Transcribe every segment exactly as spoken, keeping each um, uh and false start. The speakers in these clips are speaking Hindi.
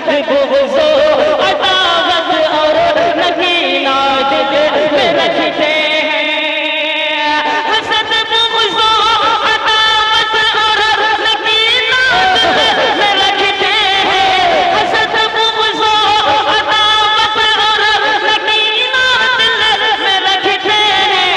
हसद बुग़्ज़ो अदावत और नकीनात दिल में रखते हैं। हसद बुग़्ज़ो अदावत और नकीनात दिल में रखते हैं। हसद बुग़्ज़ो अदावत और नकीनात दिल में रखते हैं।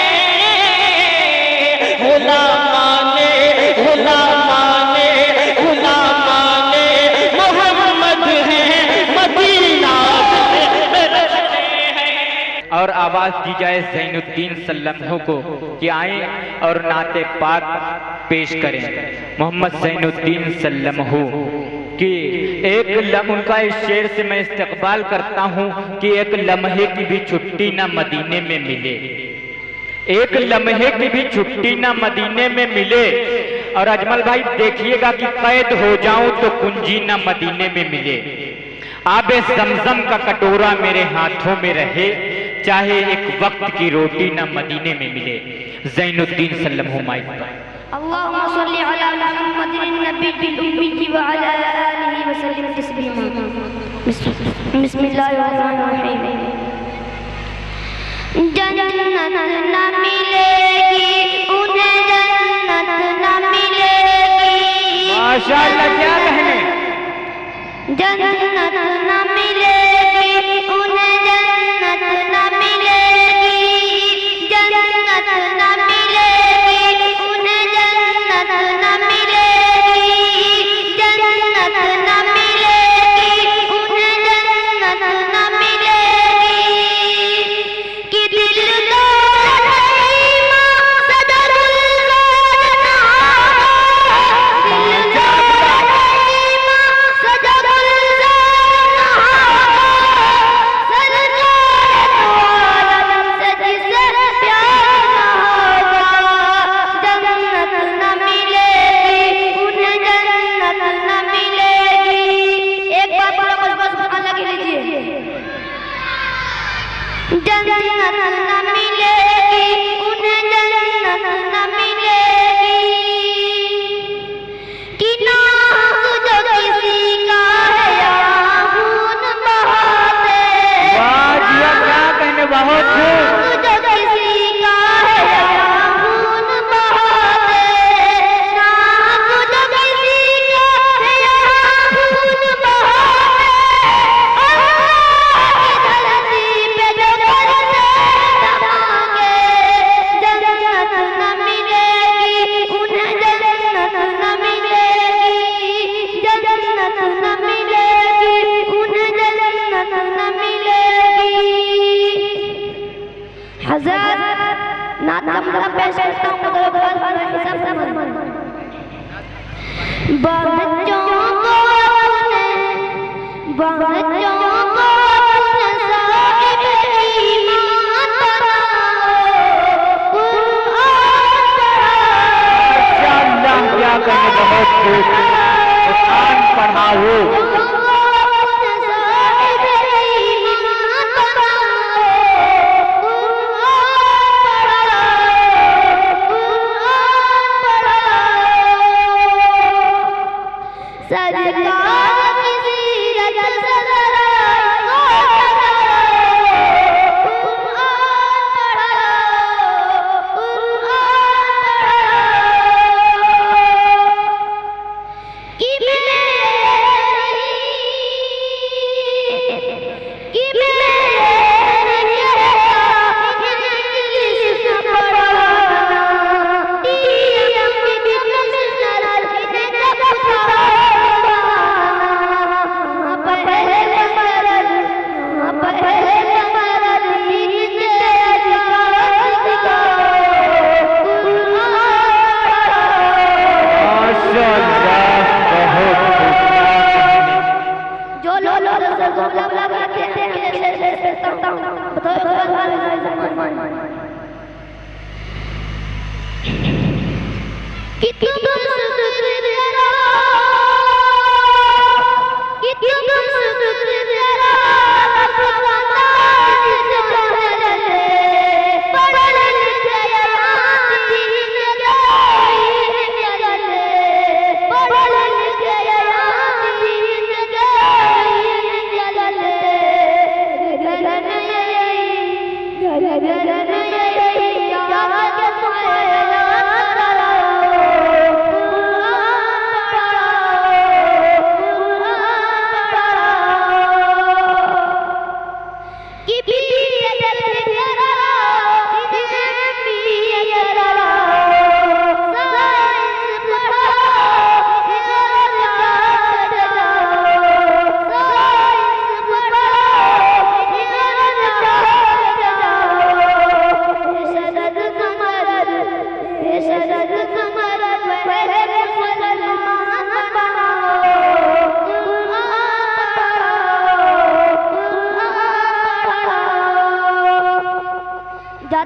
गुलामाने गुलामाने गुलामाने मोहम्मद हैं, मदीना में रखते हैं। और आवाज दी जाए ज़ैनुद्दीन सल्लल्लाहु को कि आए और नाते पाक पेश करें मोहम्मद ज़ैनुद्दीन सल्लल्लाहु कि एक लम्हे उनका इस शेर से मैं इस्तक़बाल करता हूँ कि एक लम्हे की भी छुट्टी ना मदीने में मिले, एक लम्हे की भी छुट्टी ना मदीने में मिले। और अजमल भाई देखिएगा कि कैद हो जाऊं तो कुंजी ना मदीने में मिले। आबे ज़मज़म का कटोरा मेरे हाथों में रहे, चाहे एक वक्त की रोटी ना मदीने में मिले। ज़ैनुद्दीन सल्लल्लाहु अलैहि वसल्लम। अल्लाहुम्मा सल्ली अला मुहम्मदिन नबिय्यिल उम्मी व अला आलिहि व सल्लिम तस्लीमा। बिस्मिल्लाहिर्रहमानिर्रहीम। जन्नत न मिलेगी उन्हें, जन्नत न मिलेगी। माशाअल्लाह, क्या कहने। जन्नत न मिलेगी उन्हें, जन्नत न मिलेगी। जन्नत न मिलेगी उन्हें, जन्नत न मिलेगी। जन्नत न मिलेगी उन्हें, जन्नत न मिलेगी। कि दिल दो जन्नत न मिलेगी उन्हें, जन्नत न मिलेगी। कि नाज़ जो किसी का है या खून बहाते। वाह जी, क्या कहने, बहुत खूब। जो किसी का है या खून बहाते। नाज़ जो किसी का है या खून बहाते। जन्नत न मिलेगी उन्हें, जन्नत न मिलेगी। जन्नत न मिलेगी उन्हें, जन्नत न मिलेगी। हज़रत नातम पेश करता हूँ तो बच्चों को अपने बच्चों को अपने साहिब ईमान बनाओ। क्या कहने, बहुत खूब। कुरान पढ़ाओ।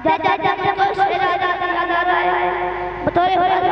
जाते जाते मुझको शेर याद आ रहा है, बतौर याद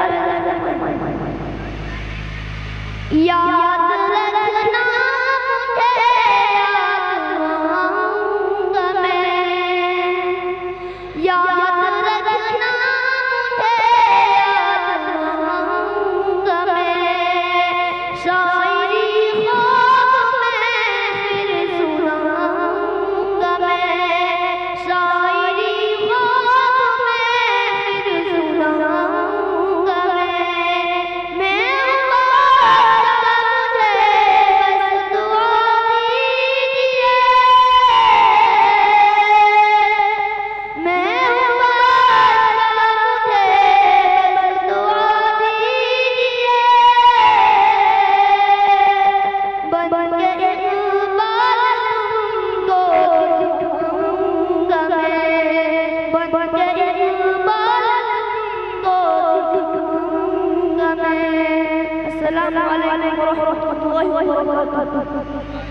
रखना मुझे याद आऊंगा मैं, याद रखना मुझे याद आऊंगा मैं, शायरी ख्वाब में फिर सुनाऊंगा मैं, शायरी ख्वाब में फिर सुनाऊंगा मैं। मैं अस्सलामु अलैकुम व रहमतुल्लाहि व बरकातुहू।